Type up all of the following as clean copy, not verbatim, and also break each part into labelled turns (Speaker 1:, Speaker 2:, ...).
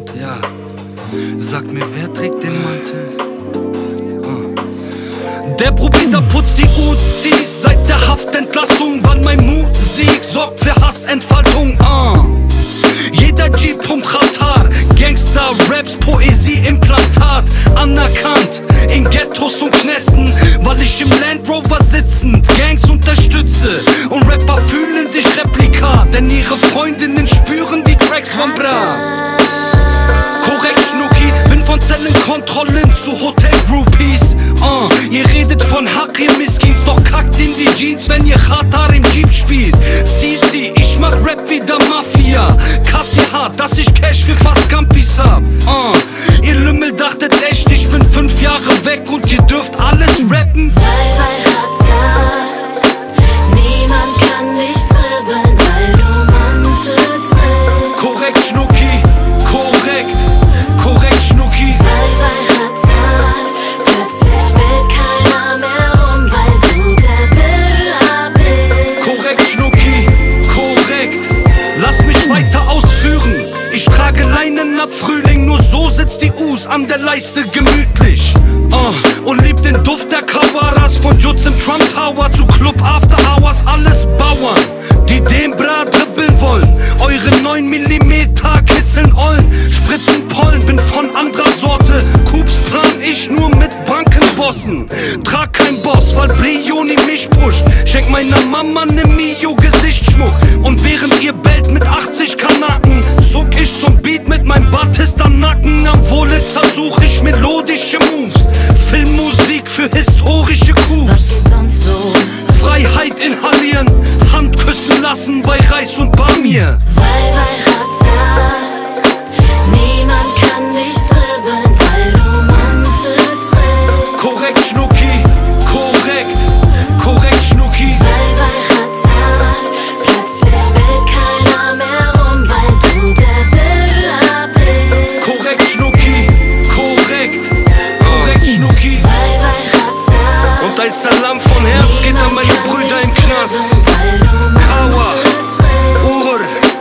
Speaker 1: Und ja, sag mir, wer trägt den Mantel? Der Probinder putzt die Uzis seit der Haftentlassung, wann mein Musik sorgt für Hassentfaltung. Jeder G pumpt Khatar, Gangster, Raps, Poesie, Implantat. Anerkannt in Ghettos und Knästen, weil ich im Land Rover sitzend Gangs unterstütze. Und Rapper fühlen sich Replika, denn ihre Freundinnen spüren die Tracks von Bra. Korrekt, Schnucki, bin von Zellenkontrollen zu Hotel-Groupies. Ihr redet von Hack, ihr Miskins, doch kackt in die Jeans, wenn ihr Khatar im Jeep spielt. Sisi, ich mach Rap wie der Mafia. Kassi hart, dass ich Cash für fast Campis hab. Ihr Lümmel dachtet echt, ich bin 5 Jahre weg und ihr dürft alles rappen.
Speaker 2: Weil Khatar, niemand kann dich dribbeln, weil du Mantel trägst.
Speaker 1: Korrekt, Schnucki, korrekt, korrekt, Schnucki.
Speaker 2: Weil Khatar, plötzlich will keiner mehr rum, weil du der Billa bist.
Speaker 1: Korrekt, Schnucki, korrekt. Lass mich weiter ausführen. Ich trage Leinen ab Frühling, nur so sitzt die Us an der Leiste gemütlich. Und liebt den Duft der Kawaras, von Jutz im Trump Tower zu Club After Hours. Alles Bauern, die den Bra dribbeln wollen. Eure 9 mm kitzeln Ollen, spritzen Pollen, bin von anderer Sorte. Coups plan ich nur mit Bankenbossen. Trag kein Boss, weil Brioni mich pusht. Schenk meiner Mama ne Mio Gesichtsschmuck. Und während ihr bellt mit 80 Kanaken, zuck ich zum Beat mit meinem Batista-Nacken. Am Wohlitzer such ich melodische Moves, Filmmusik für historische
Speaker 2: Was
Speaker 1: Coups.
Speaker 2: geht sonst so?
Speaker 1: Freiheit inhalieren, Hand küssen lassen bei Reis und Bamir.
Speaker 2: Weil Khatar, niemand kann dich dribbeln, weil du Mantel trägst.
Speaker 1: Korrekt, Schnucki, korrekt, korrekt, Schnucki.
Speaker 2: Weil Khatar, plötzlich will keiner mehr rum, weil du der Billa bist.
Speaker 1: Korrekt, Schnucki, korrekt, korrekt, Schnucki.
Speaker 2: Weil Khatar,
Speaker 1: Und ein Salam von Herz geht an meine Brüder im Knast. Kawa, Uğur,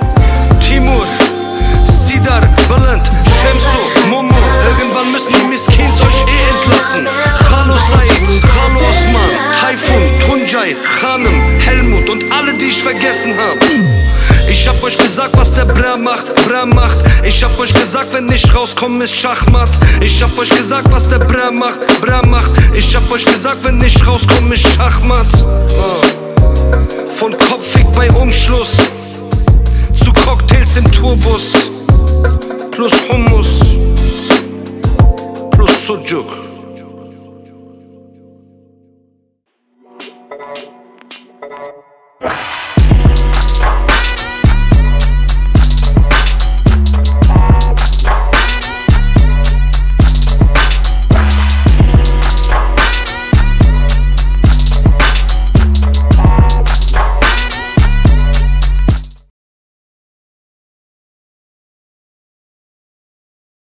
Speaker 1: Timur, Sidar, Bülent, Şemsu, Momo. Irgendwann müssen die Miskins euch entlassen. Khalo Said, Khalo Osman, Taifun, Tuncay, Khanım, Helmut und alle, die ich vergessen hab. Ich hab euch gesagt, was der Bra macht, Bra macht. Ich hab euch gesagt, wenn ich rauskomm, ist Schachmatt. Ich hab euch gesagt, was der Bra macht, Bra macht. Ich hab euch gesagt, wenn ich rauskomm, ist Schachmatt. Von Kopfweg bei Umschluss zu Cocktails im Tourbus, plus Hummus, plus Sucuk.